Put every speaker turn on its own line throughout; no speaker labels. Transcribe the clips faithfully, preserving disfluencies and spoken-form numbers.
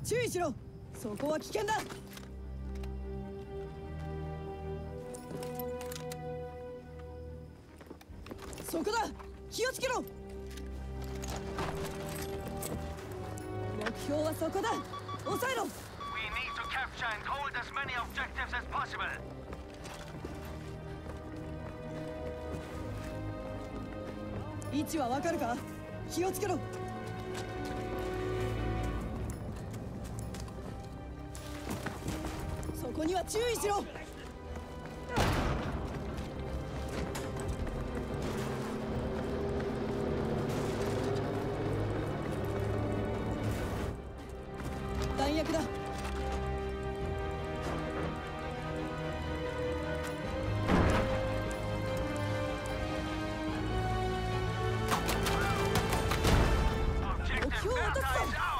注意しろ。そこは危険だ。そこだ。気をつけろ。目標はそこだ。抑えろ。
We need to capture and hold as many objectives as possible.
位置はわかるか。気をつけろ。そこには注意しろ。弾薬だ。目標を落とすぞ。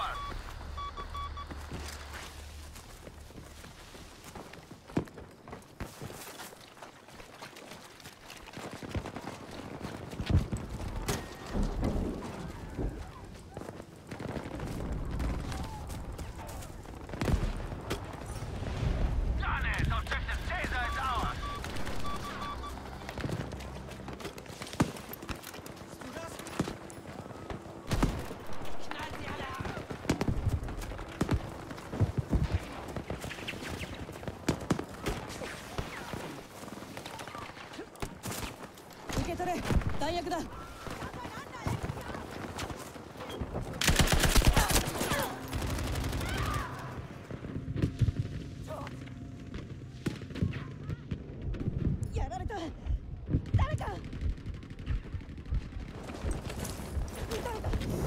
受け取れ。弾薬だ。やられた。誰か。撃たれた。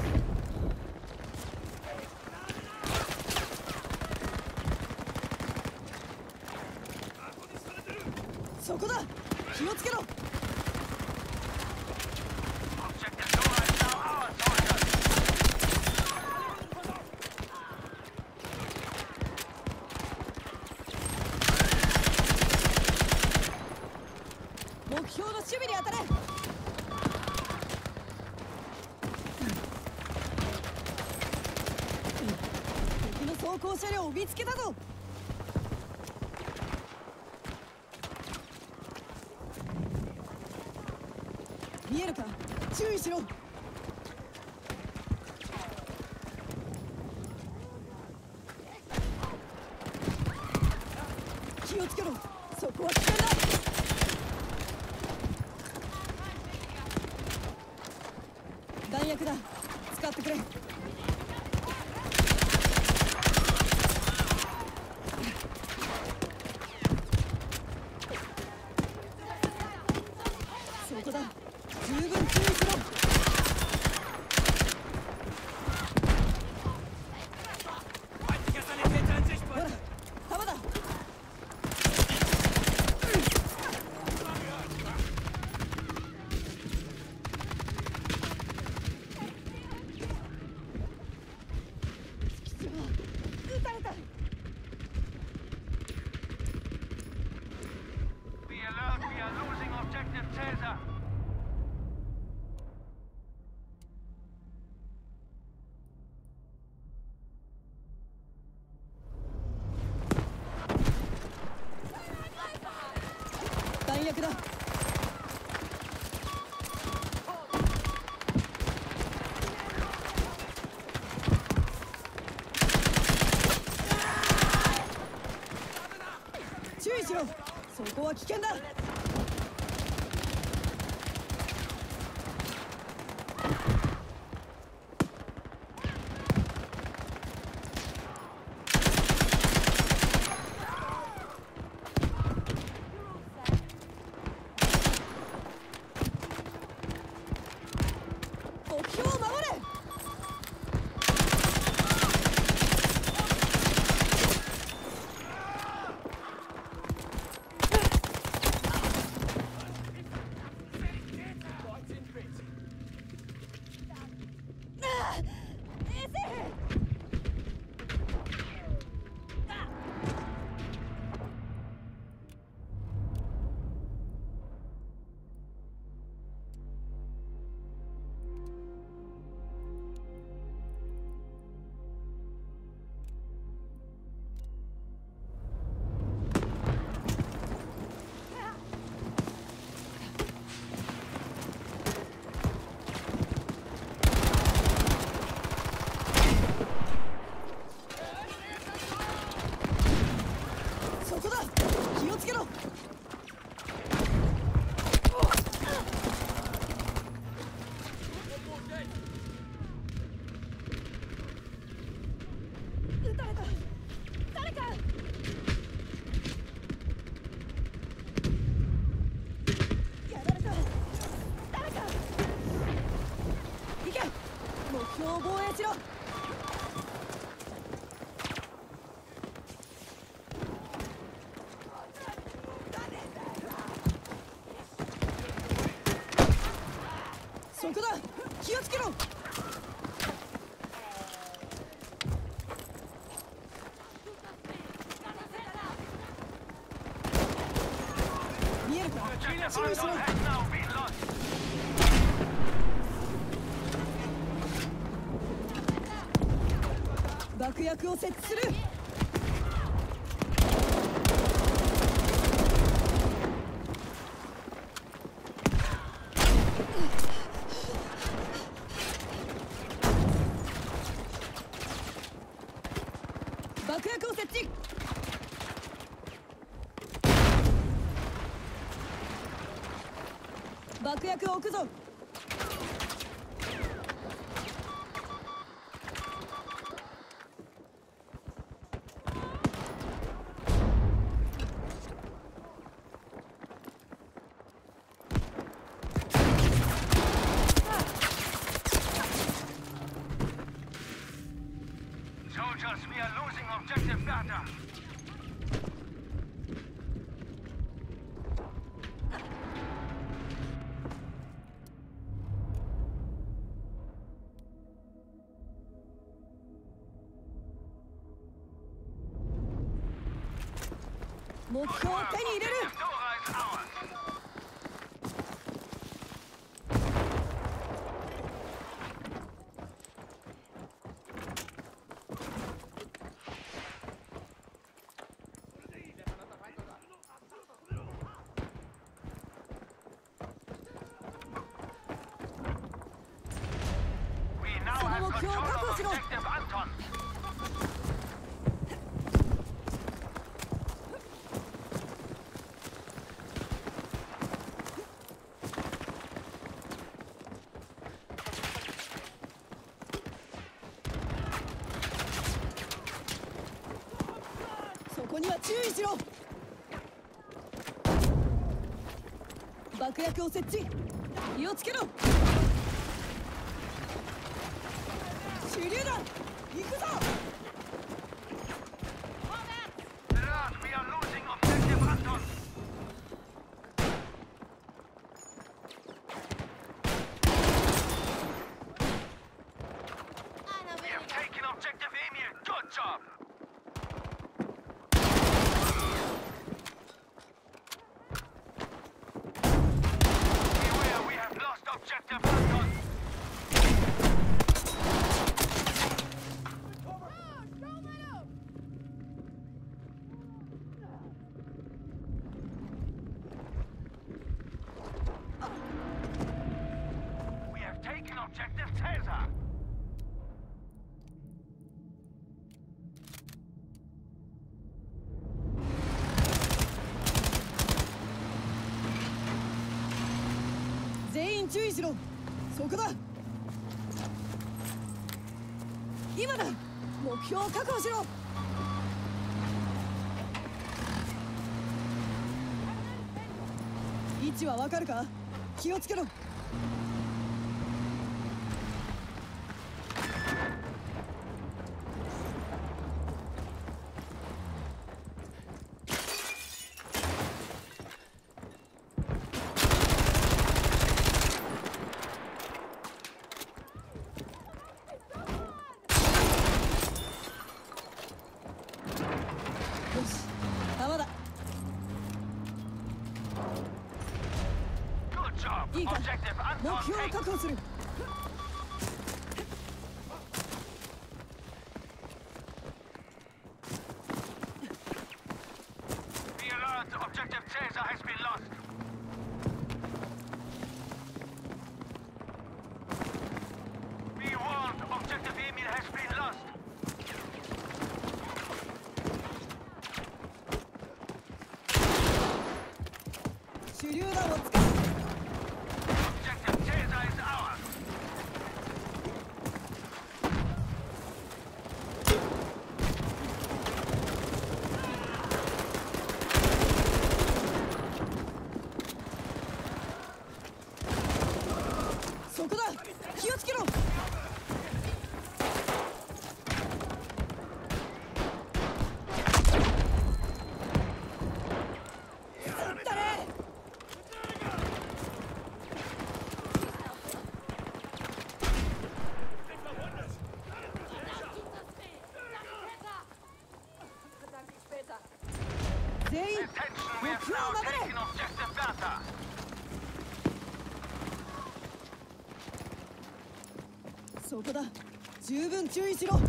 そこだ。気をつけろ。目標の守備に当たれ。敵の装甲車両を見つけたぞ。見えるか。注意しろ。気をつけろ。そこは危険だ。弾薬だ。使ってくれ。そこだ。十分注意しろ。ほら、弾だ。撃たれた。
Be alert, we are losing objective Caesar.
弾薬だ。注意しろ。そこは危険だ。目標を守れ。
Objective Anton has now been lost.
爆薬を設置する。爆薬を設置。爆薬を置くぞ。
Soldiers, we are losing objective data.
Move 目標を手に入れる。
Dora is ours. その目標を確保しろ。 そこには注意しろ。爆薬を設置。気をつけろ。手榴弾行くぞ。 Alert, we are losing objective Anton. We have taken objective Emil. Good job. Beware, we have lost objective Anton. We have taken objective Caesar.
「全員注意しろ。そこだ。今だ。目標を確保しろ。位置はわかるか。気をつけろ。 よし、弾だ。
Good job.
いいか。
Objective
目
Anton
標を
taken.
確保する。
Be alert. Objective Caesar has been lost. Be warned. Objective Emil has been lost.
手榴弾を使う。
Objective Caesar is ours. そこだ。気をつけろ。 だね。
全員
Attention, we
目
have
標を
now
守れ
taken objective Bertha.
そこだ十分注意しろ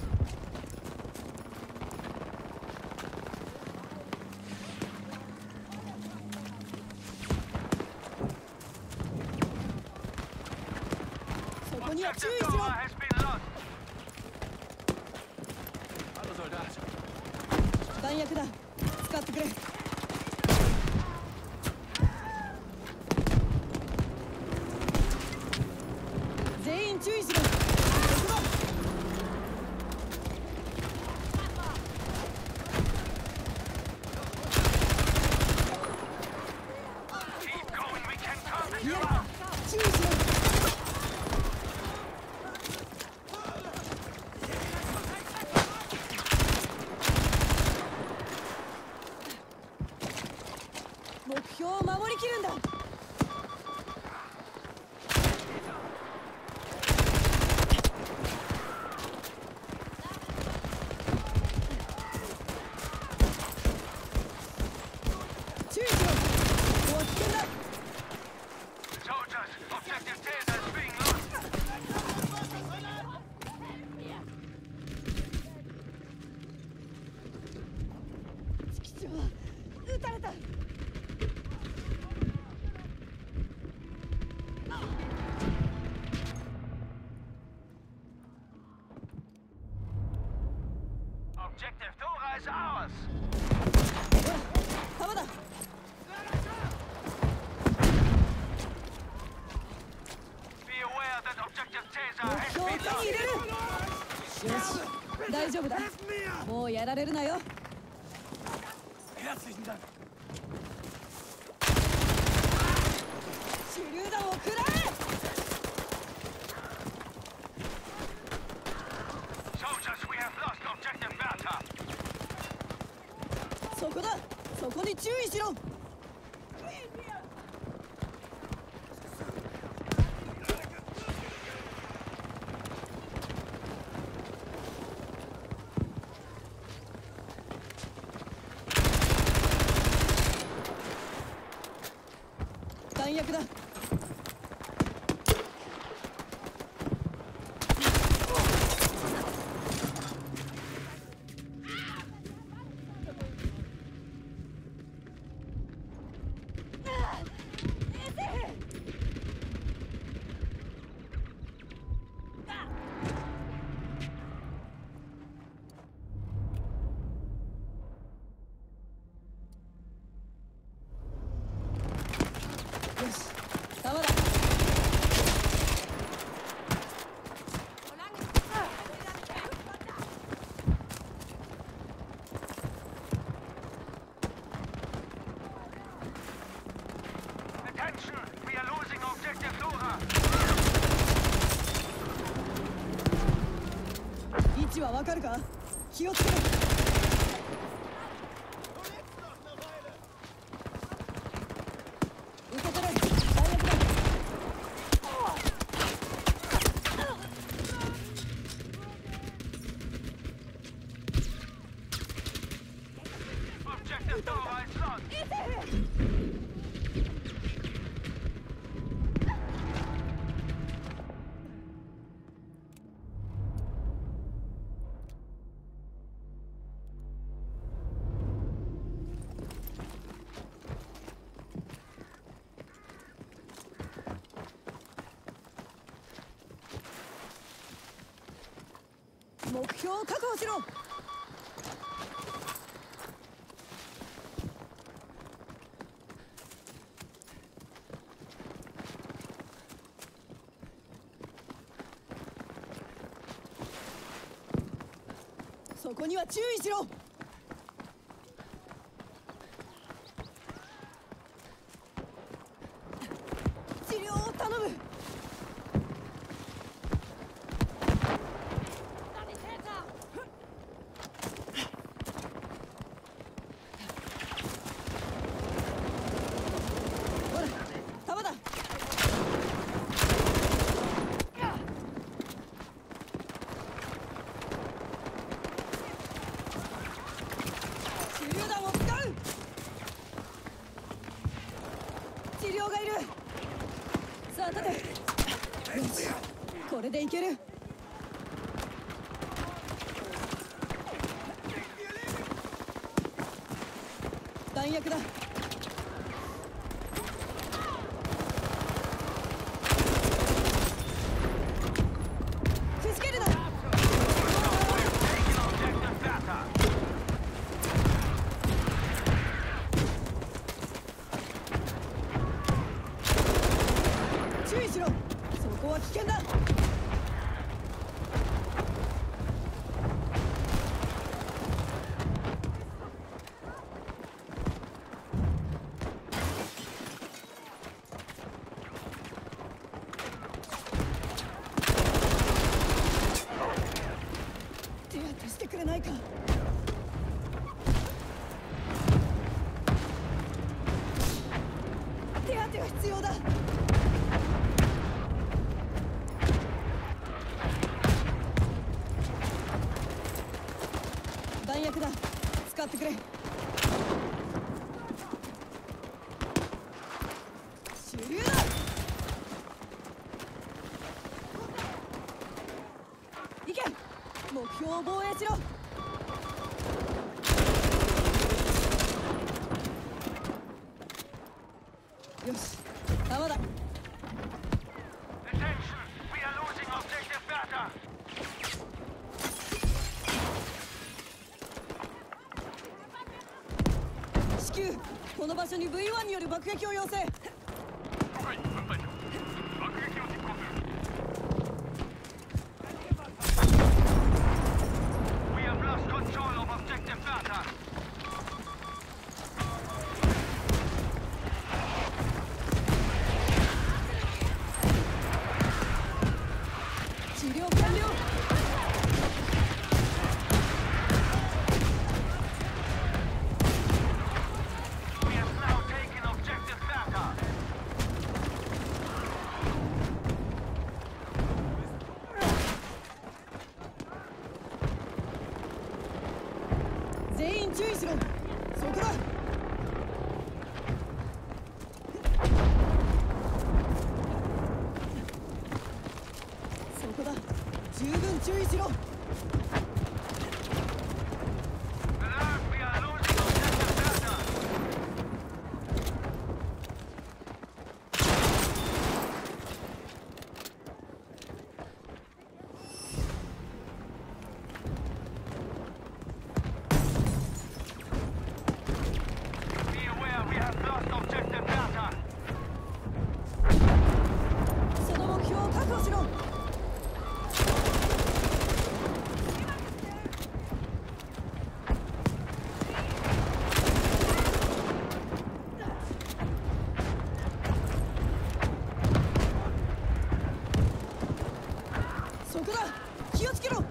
そこには注意し
Objective
ろ
Dora has been lost.
Hallo Soldat.
弾薬だ使ってくれ全員注意しろそこだ
Keep going, we can counter
い
you
や
out.
注意しろ目標を守りきるんだ注意しろここは危険だ
Soldiers, objective Caesar is being lost.
機長撃たれた
Objective Dora is ours.
ほら弾だ
Be aware that objective
目
Caesar has
標を
been
手に
lost.
入れるよし大丈夫だもうやられるなよ
Herzlichen Dank.
手榴弾を食ら
Soldiers, we have lost objective Bertha.
えそこだそこに注意しろ 弾薬だ よし弾だ
Attention, we are losing objective Dora.
位置はわかるか気をつけろ受け取れ弾薬だ
Objective Dora is lost. 目標を確保しろ そこには注意しろ 治療を頼む ほら弾だ 手榴弾を使う
これでいける。弾薬だ。くじけるな。注意しろ。そこは危険だ。手当てしてくれないか。手当てが必要だ。弾薬だ。使ってくれ。手榴だ。行け。目標を防衛しろ。よし、弾だ。至急、この場所に ブイワン による爆撃を要請。治療完了。全員注意しろ。そこだ。そこだ。十分注意しろ。その目標を確保しろ。そこだ。気をつけろ。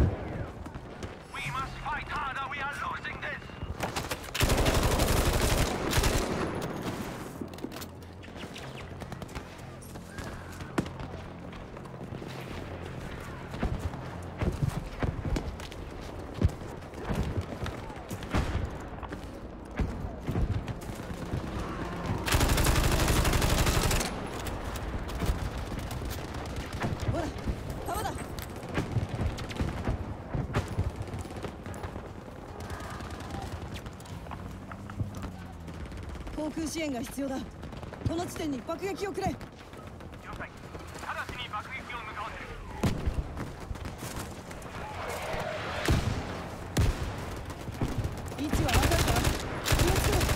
ほら、弾だ。航空支援が必要だ。この地点に爆撃をくれ。位置は分かるか。気をつけろ。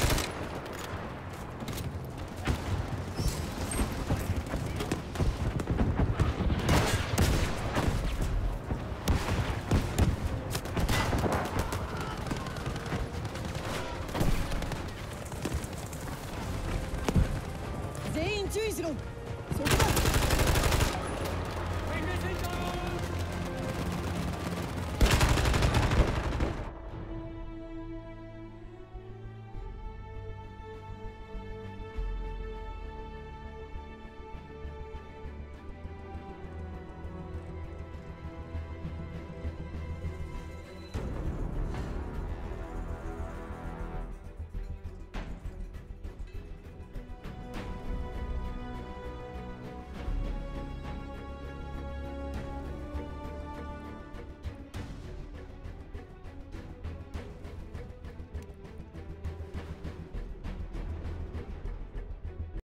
全員注意しろ。